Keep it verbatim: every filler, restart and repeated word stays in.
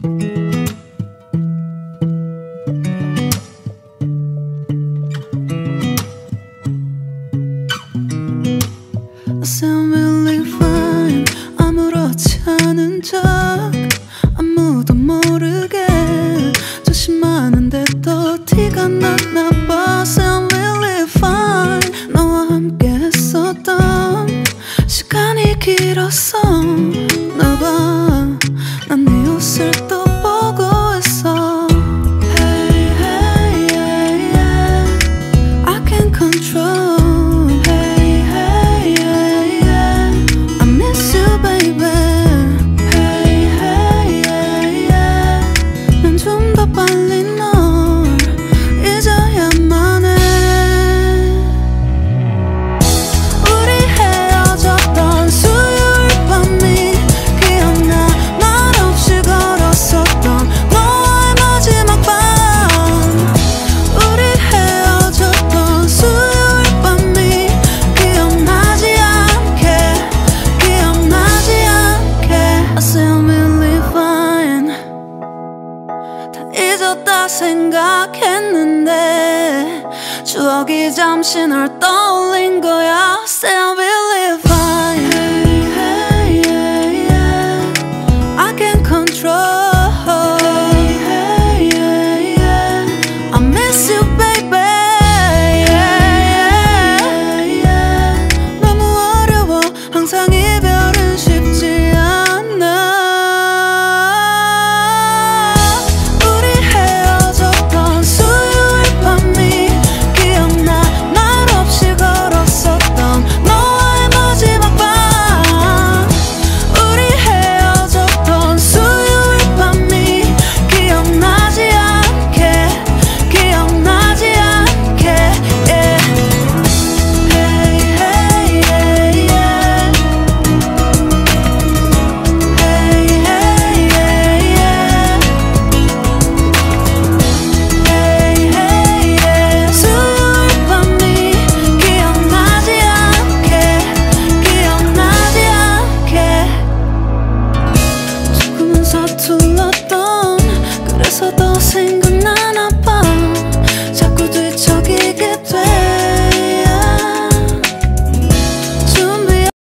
I sound really fine. 아무렇지 않은 척 아무도 모르게 조심하는데 또 티가 났나 봐. Sound really fine. 너와 함께 했었던 시간이 길었어. 나 봐, 난 네 옷을 또 보고 있어. Hey, hey, yeah, yeah. I can't control. 잊었다 생각했는데 추억이 잠시 널 떠올린 것